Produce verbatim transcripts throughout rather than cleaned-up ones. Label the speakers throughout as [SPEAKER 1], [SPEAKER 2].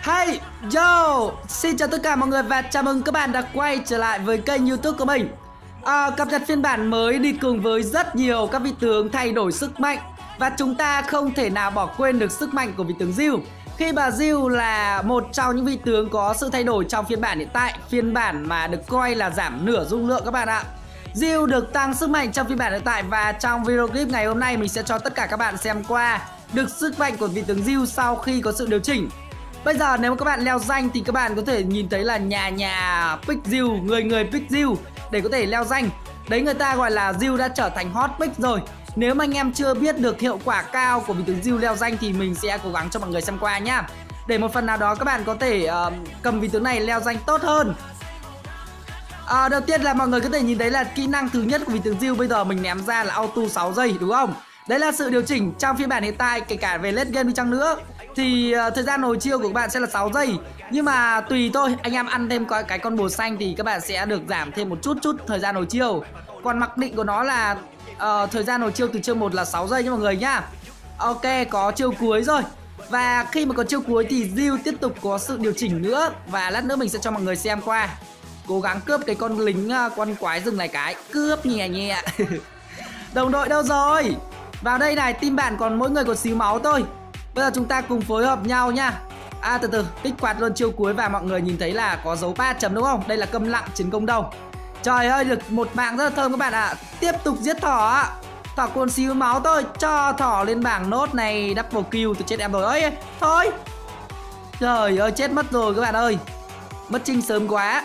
[SPEAKER 1] Hey, yo, xin chào tất cả mọi người và chào mừng các bạn đã quay trở lại với kênh YouTube của mình. à, Cập nhật phiên bản mới đi cùng với rất nhiều các vị tướng thay đổi sức mạnh. Và chúng ta không thể nào bỏ quên được sức mạnh của vị tướng Jill. Khi mà Jill là một trong những vị tướng có sự thay đổi trong phiên bản hiện tại, phiên bản mà được coi là giảm nửa dung lượng các bạn ạ. Jill được tăng sức mạnh trong phiên bản hiện tại. Và trong video clip ngày hôm nay mình sẽ cho tất cả các bạn xem qua được sức mạnh của vị tướng Jill sau khi có sự điều chỉnh. Bây giờ nếu mà các bạn leo danh thì các bạn có thể nhìn thấy là nhà nhà pick Jill, người người pick Jill để có thể leo danh. Đấy, người ta gọi là Jill đã trở thành hot pick rồi. Nếu mà anh em chưa biết được hiệu quả cao của vị tướng Jill leo danh thì mình sẽ cố gắng cho mọi người xem qua nhá. Để một phần nào đó các bạn có thể uh, cầm vị tướng này leo danh tốt hơn. À, đầu tiên là mọi người có thể nhìn thấy là kỹ năng thứ nhất của vị tướng Jill bây giờ mình ném ra là auto sáu giây, đúng không? Đấy là sự điều chỉnh trong phiên bản hiện tại, kể cả về late game đi chăng nữa thì uh, thời gian hồi chiêu của các bạn sẽ là sáu giây. Nhưng mà tùy thôi, anh em ăn thêm cái con bồ xanh thì các bạn sẽ được giảm thêm một chút chút thời gian hồi chiêu. Còn mặc định của nó là uh, thời gian hồi chiêu từ chiêu một là sáu giây nha mọi người nhá. Ok, có chiêu cuối rồi. Và khi mà có chiêu cuối thì Jill tiếp tục có sự điều chỉnh nữa. Và lát nữa mình sẽ cho mọi người xem qua. Cố gắng cướp cái con lính, uh, con quái rừng này cái. Cướp nhẹ nhẹ. Đồng đội đâu rồi? Vào đây này, team bạn còn mỗi người có xíu máu thôi. Bây giờ chúng ta cùng phối hợp nhau nha. À từ từ, kích hoạt luôn chiêu cuối và mọi người nhìn thấy là có dấu ba chấm đúng không? Đây là câm lặng chiến công đầu. Trời ơi, được một mạng rất là thơm các bạn ạ. À. Tiếp tục giết thỏ ạ. Thỏ còn xíu máu thôi, cho thỏ lên bảng nốt này. Double kill, tôi chết em rồi ơi. Thôi. Trời ơi, chết mất rồi các bạn ơi. Mất trinh sớm quá.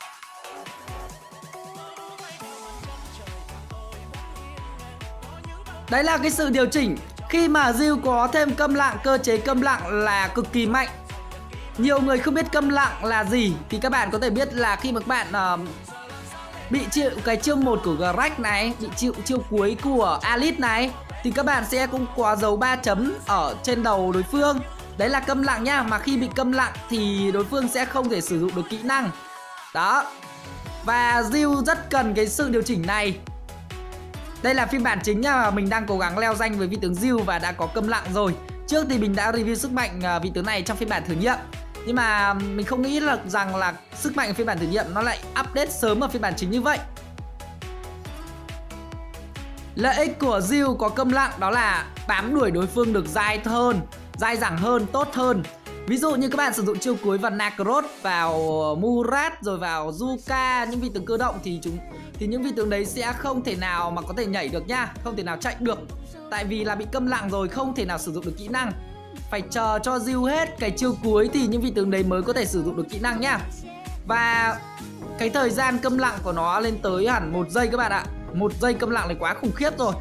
[SPEAKER 1] Đấy là cái sự điều chỉnh. Khi mà Jill có thêm câm lặng, cơ chế câm lặng là cực kỳ mạnh. Nhiều người không biết câm lặng là gì thì các bạn có thể biết là khi mà các bạn uh, bị chịu cái chiêu một của Greg này, bị chịu chiêu cuối của Alice này, thì các bạn sẽ cũng có dấu ba chấm ở trên đầu đối phương. Đấy là câm lặng nha. Mà khi bị câm lặng thì đối phương sẽ không thể sử dụng được kỹ năng. Đó. Và Jill rất cần cái sự điều chỉnh này. Đây là phiên bản chính nha, mà mình đang cố gắng leo danh với vị tướng Jill và đã có câm lặng rồi. Trước thì mình đã review sức mạnh vị tướng này trong phiên bản thử nghiệm. Nhưng mà mình không nghĩ là rằng là sức mạnh ở phiên bản thử nghiệm nó lại update sớm ở phiên bản chính như vậy. Lợi ích của Jill có câm lặng đó là bám đuổi đối phương được dai hơn, dai dẳng hơn, tốt hơn. Ví dụ như các bạn sử dụng chiêu cuối vào Nakaroth, vào Murat, rồi vào Zuka, những vị tướng cơ động thì chúng thì những vị tướng đấy sẽ không thể nào mà có thể nhảy được nha, không thể nào chạy được. Tại vì là bị câm lặng rồi, không thể nào sử dụng được kỹ năng. Phải chờ cho Jill hết cái chiêu cuối thì những vị tướng đấy mới có thể sử dụng được kỹ năng nhá. Và cái thời gian câm lặng của nó lên tới hẳn một giây các bạn ạ. Một giây câm lặng là quá khủng khiếp rồi.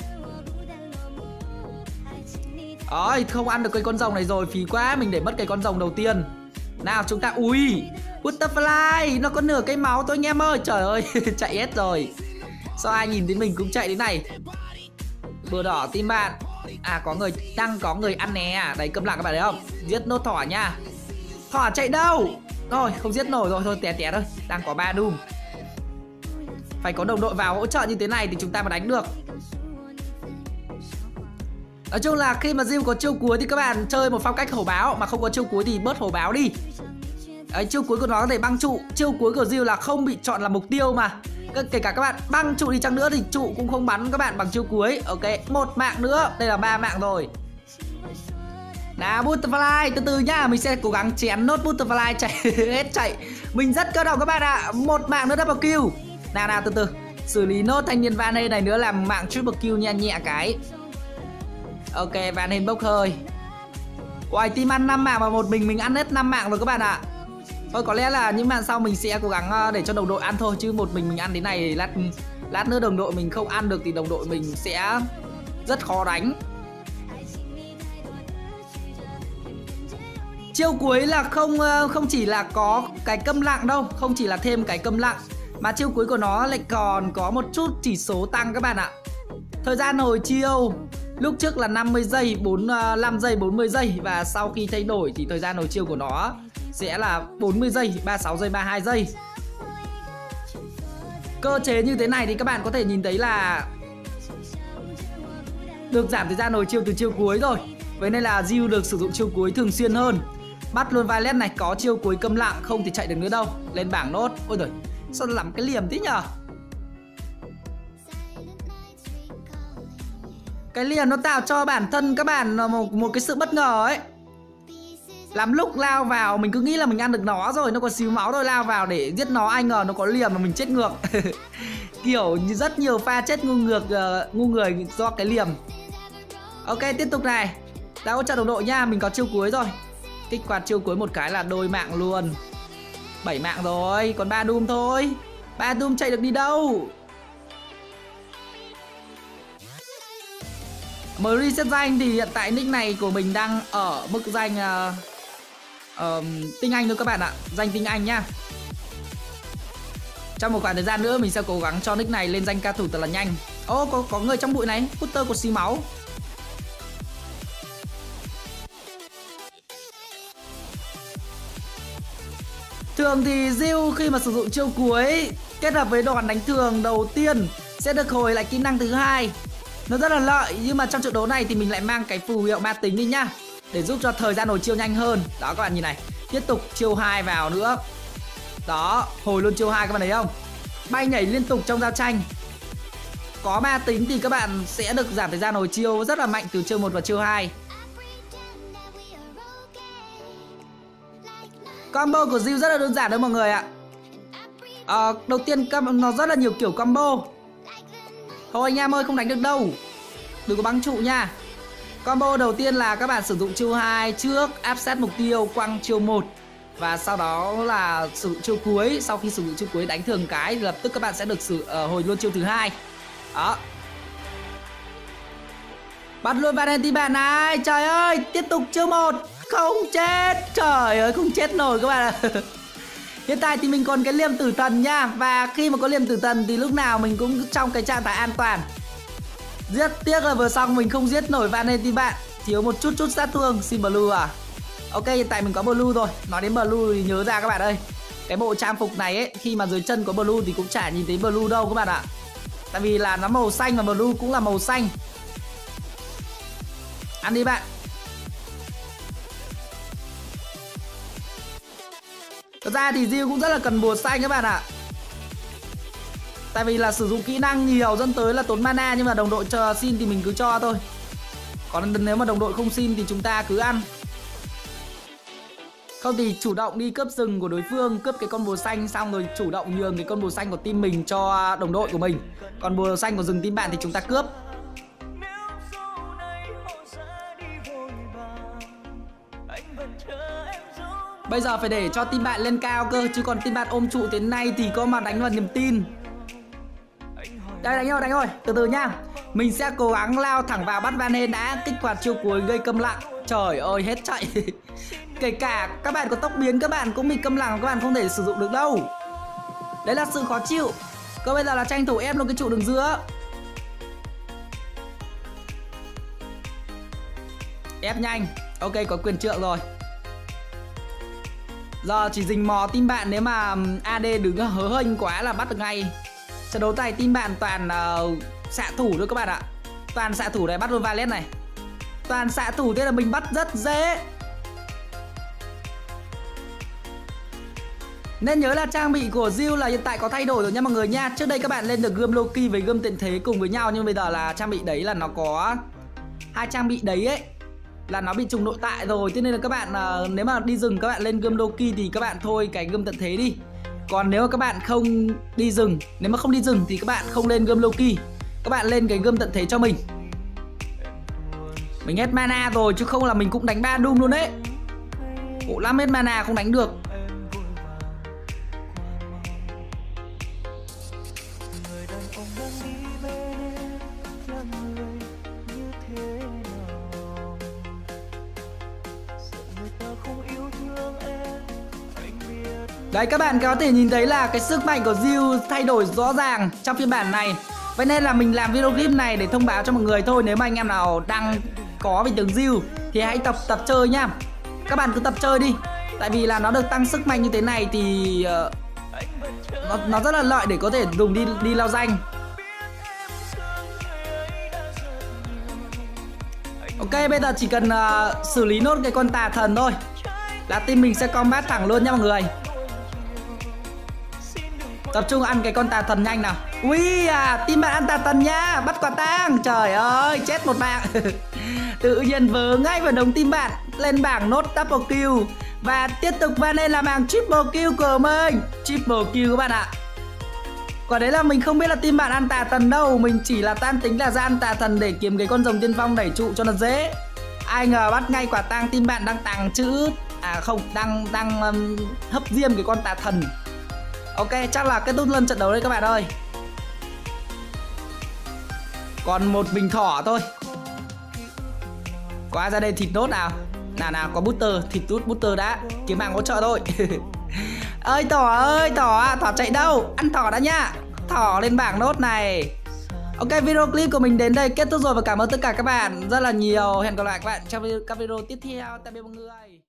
[SPEAKER 1] Ôi, không ăn được cái con rồng này rồi, phí quá, mình để mất cái con rồng đầu tiên. Nào chúng ta, ui, Butterfly, nó có nửa cây máu thôi anh em ơi. Trời ơi, chạy hết rồi. Sao ai nhìn thấy mình cũng chạy đến này. Bừa đỏ team bạn. À có người, đang có người ăn nè. Đấy, câm lặng các bạn thấy không? Giết nốt thỏ nha. Thỏ chạy đâu? Rồi, không giết nổi rồi, thôi té té thôi. Đang có ba Doom. Phải có đồng đội vào hỗ trợ như thế này thì chúng ta mới đánh được. Nói chung là khi mà Jill có chiêu cuối thì các bạn chơi một phong cách hổ báo, mà không có chiêu cuối thì bớt hổ báo đi. Đấy, chiêu cuối của nó có thể băng trụ. Chiêu cuối của Jill là không bị chọn là mục tiêu mà. Kể cả các bạn băng trụ đi chăng nữa thì trụ cũng không bắn các bạn bằng chiêu cuối. Ok, một mạng nữa, đây là ba mạng rồi. Nào Butterfly, từ từ nhá, mình sẽ cố gắng chén nốt Butterfly chạy hết chạy. Mình rất cơ động các bạn ạ. À. Một mạng nữa double kill. Nào nào từ từ. Xử lý nốt thanh niên Van Halen này nữa làm mạng triple kill nha, nhẹ cái. Ok, Van Halen bốc hơi. Ôi, team ăn năm mạng mà một mình mình ăn hết năm mạng rồi các bạn ạ. À. Thôi có lẽ là những bạn sau mình sẽ cố gắng để cho đồng đội ăn thôi, chứ một mình mình ăn đến này lát lát nữa đồng đội mình không ăn được thì đồng đội mình sẽ rất khó đánh. Chiêu cuối là không không chỉ là có cái câm lặng đâu, không chỉ là thêm cái câm lặng mà chiêu cuối của nó lại còn có một chút chỉ số tăng các bạn ạ. Thời gian hồi chiêu lúc trước là năm mươi giây, bốn mươi lăm giây, bốn mươi giây. Và sau khi thay đổi thì thời gian hồi chiêu của nó sẽ là bốn mươi giây, ba mươi sáu giây, ba mươi hai giây. Cơ chế như thế này thì các bạn có thể nhìn thấy là được giảm thời gian hồi chiêu từ chiêu cuối rồi. Vậy nên là Jill được sử dụng chiêu cuối thường xuyên hơn. Bắt luôn Violet này, có chiêu cuối câm lặng, không thì chạy được nữa đâu. Lên bảng nốt. Ôi giời, sao làm cái liềm thế nhờ? Cái liềm nó tạo cho bản thân các bạn một, một cái sự bất ngờ ấy. Lắm lúc lao vào mình cứ nghĩ là mình ăn được nó rồi, nó còn xíu máu thôi, lao vào để giết nó, ai ngờ nó có liềm mà mình chết ngược. Kiểu rất nhiều pha chết ngu ngược, uh, ngu người do cái liềm. Ok, tiếp tục này. Đã hỗ trợ đồng đội nha, mình có chiêu cuối rồi. Kích hoạt chiêu cuối một cái là đôi mạng luôn. bảy mạng rồi, còn ba Doom thôi. ba Doom chạy được đi đâu. Mới reset danh thì hiện tại nick này của mình đang ở mức danh uh, uh, tinh Anh thôi các bạn ạ. Danh tinh Anh nhá. Trong một khoảng thời gian nữa mình sẽ cố gắng cho nick này lên danh ca thủ thật là nhanh. Ô, oh, có, có người trong bụi này. Putter có xí máu. Thường thì Jill khi mà sử dụng chiêu cuối kết hợp với đòn đánh thường đầu tiên sẽ được hồi lại kỹ năng thứ hai. Nó rất là lợi, nhưng mà trong trận đấu này thì mình lại mang cái phù hiệu ma tính đi nhá, để giúp cho thời gian hồi chiêu nhanh hơn. Đó các bạn nhìn này, tiếp tục chiêu hai vào nữa. Đó, hồi luôn chiêu hai các bạn thấy không? Bay nhảy liên tục trong giao tranh. Có ma tính thì các bạn sẽ được giảm thời gian hồi chiêu rất là mạnh từ chiêu một và chiêu hai. Combo của Jill rất là đơn giản đấy mọi người ạ. à, Đầu tiên nó rất là nhiều kiểu combo. Thôi anh em ơi, không đánh được đâu, đừng có bắn trụ nha. Combo đầu tiên là các bạn sử dụng chiêu hai trước, áp sát mục tiêu, quăng chiêu một. Và sau đó là sử dụng chiêu cuối. Sau khi sử dụng chiêu cuối đánh thường cái, lập tức các bạn sẽ được sử uh, hồi luôn chiêu thứ hai. Đó. Bắt luôn Valenti bạn này. Trời ơi, tiếp tục chiêu một. Không chết. Trời ơi, không chết nổi các bạn ạ. Hiện tại thì mình còn cái liềm tử thần nha. Và khi mà có liềm tử thần thì lúc nào mình cũng trong cái trạng thái an toàn. Rất tiếc là vừa xong mình không giết nổi Valenti bạn. Thiếu một chút chút sát thương. Xin blue à? Ok, hiện tại mình có blue rồi. Nói đến blue thì nhớ ra các bạn ơi, cái bộ trang phục này ấy, khi mà dưới chân có blue thì cũng chả nhìn thấy blue đâu các bạn ạ. Tại vì là nó màu xanh và blue cũng là màu xanh. Ăn đi bạn. Thật ra thì Jill cũng rất là cần bùa xanh các bạn ạ. Tại vì là sử dụng kỹ năng nhiều dẫn tới là tốn mana, nhưng mà đồng đội chờ xin thì mình cứ cho thôi. Còn nếu mà đồng đội không xin thì chúng ta cứ ăn. Không thì chủ động đi cướp rừng của đối phương, cướp cái con bùa xanh xong rồi chủ động nhường cái con bùa xanh của team mình cho đồng đội của mình. Còn bùa xanh của rừng team bạn thì chúng ta cướp. Bây giờ phải để cho team bạn lên cao cơ, chứ còn team bạn ôm trụ thế này thì có mà đánh vào niềm tin. Đây, đánh rồi, đánh rồi, từ từ nha. Mình sẽ cố gắng lao thẳng vào bắt Van Halen đã, kích hoạt chiêu cuối gây câm lặng. Trời ơi, hết chạy. Kể cả các bạn có tốc biến các bạn cũng bị câm lặng, các bạn không thể sử dụng được đâu. Đấy là sự khó chịu. Còn bây giờ là tranh thủ ép luôn cái trụ đường giữa. Ép nhanh. Ok, có quyền trượng rồi. Giờ chỉ rình mò team bạn, nếu mà a đê đứng hớ hênh quá là bắt được ngay. Trận đấu này team bạn toàn uh, xạ thủ thôi các bạn ạ. Toàn xạ thủ này, bắt luôn Violet này. Toàn xạ thủ thế là mình bắt rất dễ. Nên nhớ là trang bị của Jill là hiện tại có thay đổi rồi nha mọi người nha. Trước đây các bạn lên được gươm Loki với gươm tận thế cùng với nhau, nhưng bây giờ là trang bị đấy là nó có hai trang bị đấy ấy là nó bị trùng nội tại rồi. Thế nên là các bạn uh, nếu mà đi rừng các bạn lên gươm Loki thì các bạn thôi cái gươm tận thế đi. Còn nếu mà các bạn không đi rừng, nếu mà không đi rừng thì các bạn không lên gươm Loki, các bạn lên cái gươm tận thế cho mình. Mình hết mana rồi chứ không là mình cũng đánh ba Doom luôn đấy. Khổ lắm, hết mana không đánh được. Đấy, các bạn có thể nhìn thấy là cái sức mạnh của Jill thay đổi rõ ràng trong phiên bản này. Vậy nên là mình làm video clip này để thông báo cho mọi người thôi. Nếu mà anh em nào đang có vị tướng Jill thì hãy tập tập chơi nhá. Các bạn cứ tập chơi đi. Tại vì là nó được tăng sức mạnh như thế này thì uh, nó, nó rất là lợi để có thể dùng đi đi lao danh. Ok, bây giờ chỉ cần uh, xử lý nốt cái con tà thần thôi. là team mình sẽ combat thẳng luôn nha mọi người. Tập trung ăn cái con tà thần nhanh nào. Ui à, team bạn ăn tà thần nha. Bắt quả tang. Trời ơi, chết một mạng. Tự nhiên vớ ngay vào đống team bạn. Lên bảng nốt double kill. Và tiếp tục van lên làm hàng triple kill của mình. Triple kill các bạn ạ. Quả đấy là mình không biết là team bạn ăn tà thần đâu. Mình chỉ là tan tính là ra ăn tà thần để kiếm cái con rồng tiên phong đẩy trụ cho nó dễ. Ai ngờ bắt ngay quả tang team bạn đang tàng trữ. À không, đang đang um, hấp diêm cái con tà thần. Ok, chắc là kết thúc lần trận đấu đây các bạn ơi. Còn một bình thỏ thôi. Có ai ra đây thịt nốt nào. Nào nào, có booster, thịt rút booster đã. Kiếm hàng hỗ trợ thôi. Ơi thỏ ơi, thỏ, thỏ chạy đâu. Ăn thỏ đã nhá. Thỏ lên bảng nốt này. Ok, video clip của mình đến đây kết thúc rồi. Và cảm ơn tất cả các bạn rất là nhiều. Hẹn gặp lại các bạn trong các video tiếp theo. Tạm biệt mọi người.